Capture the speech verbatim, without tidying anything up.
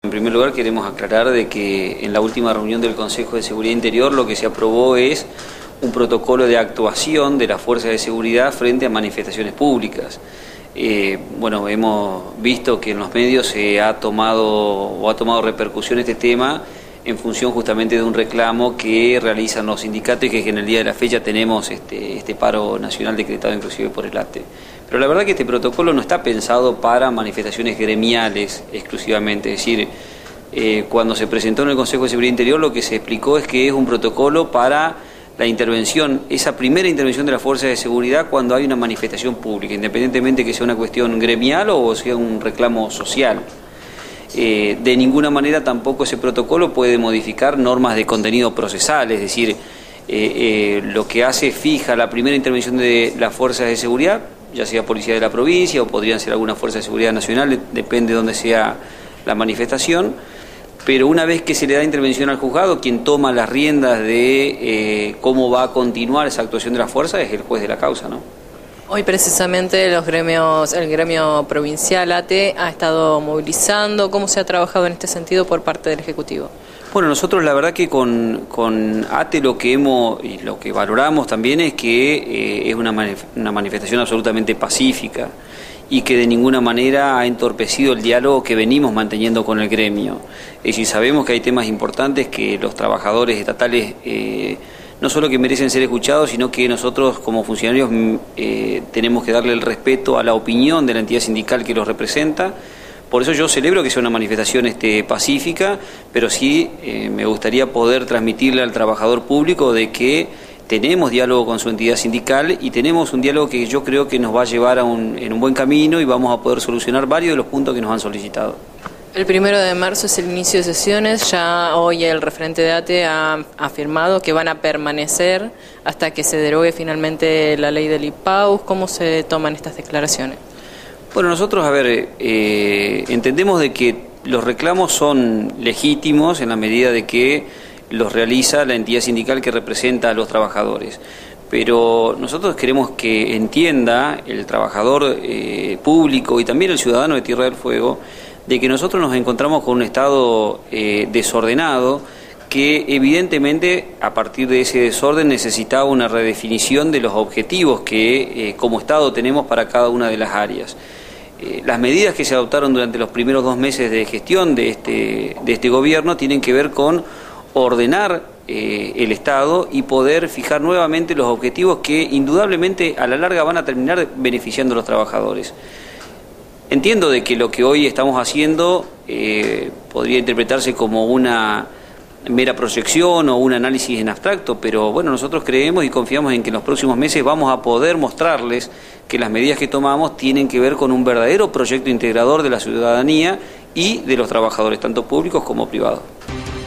En primer lugar queremos aclarar de que en la última reunión del Consejo de Seguridad Interior lo que se aprobó es un protocolo de actuación de las fuerzas de seguridad frente a manifestaciones públicas. Eh, bueno, hemos visto que en los medios se ha tomado o ha tomado repercusión este tema en función justamente de un reclamo que realizan los sindicatos y que en el día de la fecha tenemos este, este paro nacional decretado inclusive por el A T E. Pero la verdad que este protocolo no está pensado para manifestaciones gremiales exclusivamente, es decir, eh, cuando se presentó en el Consejo de Seguridad Interior lo que se explicó es que es un protocolo para la intervención, esa primera intervención de las fuerzas de seguridad cuando hay una manifestación pública, independientemente que sea una cuestión gremial o sea un reclamo social. Eh, de ninguna manera tampoco ese protocolo puede modificar normas de contenido procesal, es decir, eh, eh, lo que hace fija la primera intervención de las fuerzas de seguridad, ya sea policía de la provincia o podrían ser alguna fuerza de seguridad nacional, depende de dónde sea la manifestación, pero una vez que se le da intervención al juzgado, quien toma las riendas de eh, cómo va a continuar esa actuación de la fuerza es el juez de la causa, ¿no? Hoy precisamente los gremios, el gremio provincial A T E ha estado movilizando. ¿Cómo se ha trabajado en este sentido por parte del Ejecutivo? Bueno, nosotros la verdad que con, con A T E lo que hemos y lo que valoramos también es que eh, es una, manif una manifestación absolutamente pacífica y que de ninguna manera ha entorpecido el diálogo que venimos manteniendo con el gremio. Es decir, sabemos que hay temas importantes que los trabajadores estatales eh, no solo que merecen ser escuchados, sino que nosotros como funcionarios eh, tenemos que darle el respeto a la opinión de la entidad sindical que los representa. Por eso yo celebro que sea una manifestación este, pacífica, pero sí eh, me gustaría poder transmitirle al trabajador público de que tenemos diálogo con su entidad sindical y tenemos un diálogo que yo creo que nos va a llevar a un, en un buen camino y vamos a poder solucionar varios de los puntos que nos han solicitado. El primero de marzo es el inicio de sesiones, ya hoy el referente de A T E ha afirmado que van a permanecer hasta que se derogue finalmente la ley del I P A U. ¿Cómo se toman estas declaraciones? Bueno, nosotros, a ver, eh, entendemos de que los reclamos son legítimos en la medida de que los realiza la entidad sindical que representa a los trabajadores. Pero nosotros queremos que entienda el trabajador eh, público y también el ciudadano de Tierra del Fuego de que nosotros nos encontramos con un estado eh, desordenado que evidentemente a partir de ese desorden necesitaba una redefinición de los objetivos que eh, como Estado tenemos para cada una de las áreas. Eh, las medidas que se adoptaron durante los primeros dos meses de gestión de este, de este gobierno tienen que ver con ordenar eh, el Estado y poder fijar nuevamente los objetivos que indudablemente a la larga van a terminar beneficiando a los trabajadores. Entiendo de que lo que hoy estamos haciendo eh, podría interpretarse como una mera proyección o un análisis en abstracto, pero bueno, nosotros creemos y confiamos en que en los próximos meses vamos a poder mostrarles que las medidas que tomamos tienen que ver con un verdadero proyecto integrador de la ciudadanía y de los trabajadores, tanto públicos como privados.